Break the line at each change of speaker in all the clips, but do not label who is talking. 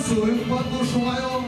Танцуем под душу мою.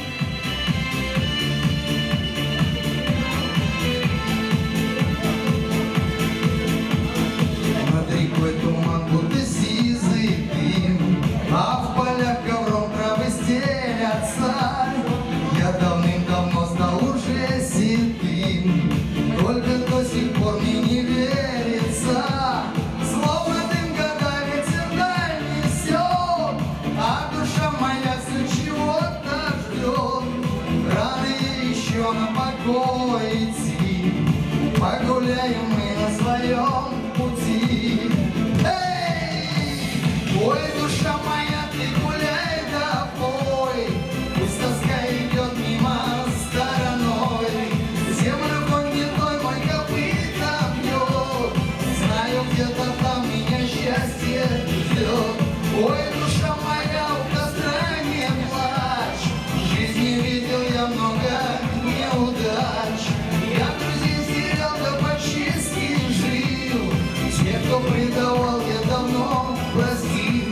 Над рекой туман, будто сизый дым, а в полях ковром травы стелятся. Я давным-давно стал уже седым, только до сих пор мне не верится. Словно дым годами цирдаль несет, а душа моя все чего-то ждет. Рано ей еще на покой идти, погуляем мы на своем пути. Эй, ой, душа моя, ты гуляй да пой, пусть тоска идет мимо стороной. Землю конь не той мой копыта бьет, знаю, где-то там меня счастье ждет. Ой, душа моя, у костра не плачь, в жизни видел я много неудач. Я друзей терял, да почти с ним жил, тех, кто предавал, я давно простил.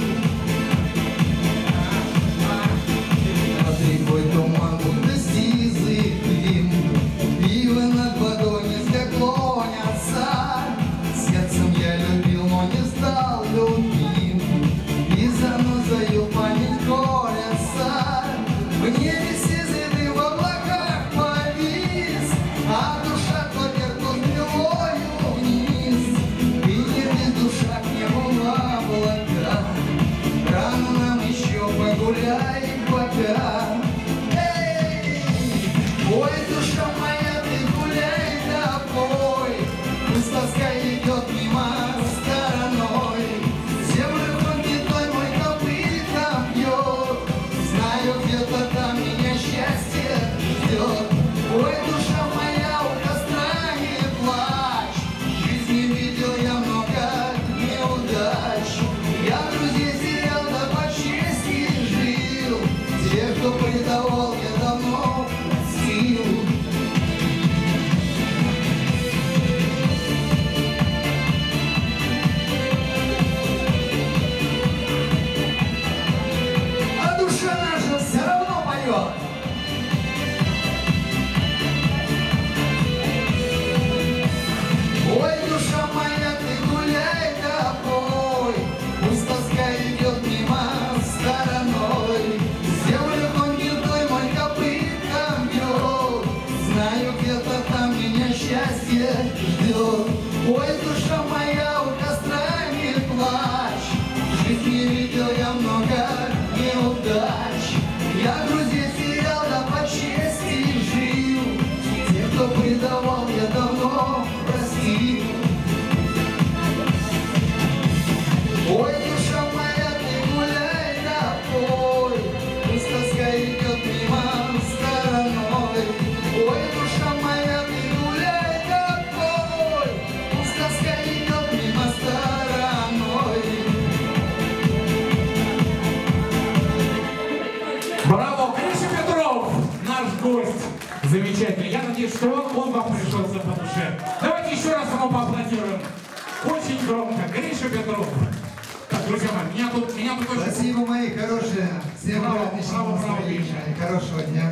Над рекой туман, будто сизый дым, ивы над водой низко клонятся. Сердцем я любил, но не стал любим, и занозою память колется. В небе сизый дым в облаках повис, а душа то вверх, то стрелою вниз. И не без душа к небу в облака, рано нам еще погуляй пока. Эй, ой, душа моя, ты гуляй да пой, пусть тоска идет мимо стороной. Землю конь не той мой копытом бьет, знаю, где-то там меня счастье ждет. Ой, душа моя, у костра не плачь, в жизни видел я много неудач. Я друзей терял, да по чести жил, тех, кто предавал, я давно простил. А душа наша все равно поет. Ой, душа моя, ты гуляй да пой, пусть тоска идет мимо стороной. Землю конь не той мой копытом бьет, знаю, где-то там меня счастье ждет. Ой, душа моя, у костра не плачь, в жизни видел я много неудач. Я друзей терял, да по чести жил, тех, кто предавал, я давно простил. Ой, душа моя, ты гуляй да пой, пусть тоска идет мимо стороной. Ой, душа моя, ты гуляй да пой, пусть тоска идет мимо стороной.
Браво! Гриша Петров, наш гость замечательный. Я надеюсь, что он вам пришелся по душе. Давайте еще раз ему поаплодируем. Очень громко. Гриша Петров. Так, друзья мои, меня тут очень...
Спасибо, мои хорошие. Всем отличного настроения и хорошего дня.